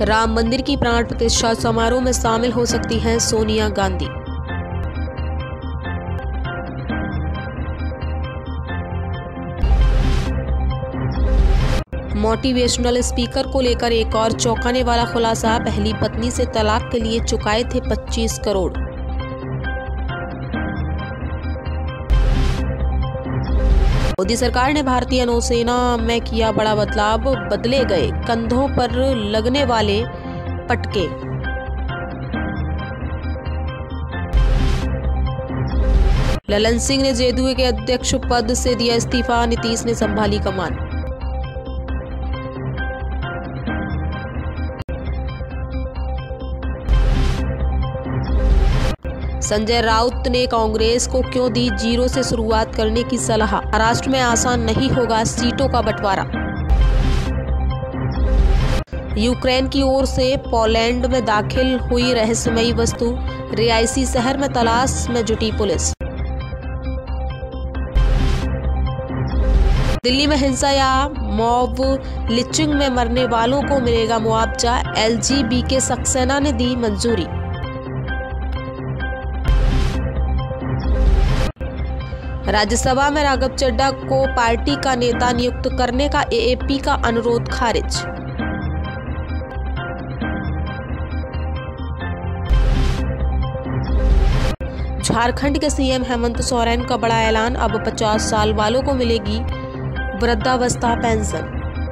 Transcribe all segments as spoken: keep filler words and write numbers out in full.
राम मंदिर की प्राण प्रतिष्ठा समारोह में शामिल हो सकती हैं सोनिया गांधी। मोटिवेशनल स्पीकर को लेकर एक और चौंकाने वाला खुलासा। पहली पत्नी से तलाक के लिए चुकाए थे पच्चीस करोड़। मोदी सरकार ने भारतीय नौसेना में किया बड़ा बदलाव, बदले गए कंधों पर लगने वाले पटके। ललन सिंह ने जेडीयू के अध्यक्ष पद से दिया इस्तीफा, नीतीश ने संभाली कमान। संजय राउत ने कांग्रेस को क्यों दी जीरो से शुरुआत करने की सलाह। महाराष्ट्र में आसान नहीं होगा सीटों का बंटवारा। यूक्रेन की ओर से पोलैंड में दाखिल हुई रहस्यमयी वस्तु, रिहायशी शहर में तलाश में जुटी पुलिस। दिल्ली में हिंसा या मॉब लिंचिंग में मरने वालों को मिलेगा मुआवजा, एलजीबी के सक्सेना ने दी मंजूरी। राज्यसभा में राघव चड्ढा को पार्टी का नेता नियुक्त करने का एएपी का अनुरोध खारिज। झारखंड के सीएम हेमंत सोरेन का बड़ा ऐलान, अब पचास साल वालों को मिलेगी वृद्धावस्था पेंशन।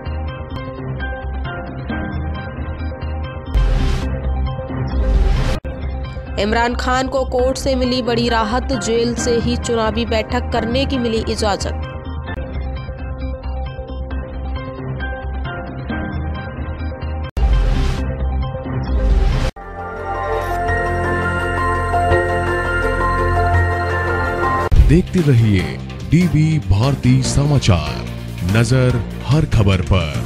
इमरान खान को कोर्ट से मिली बड़ी राहत, जेल से ही चुनावी बैठक करने की मिली इजाजत। देखते रहिए डीबी भारती समाचार, नजर हर खबर पर।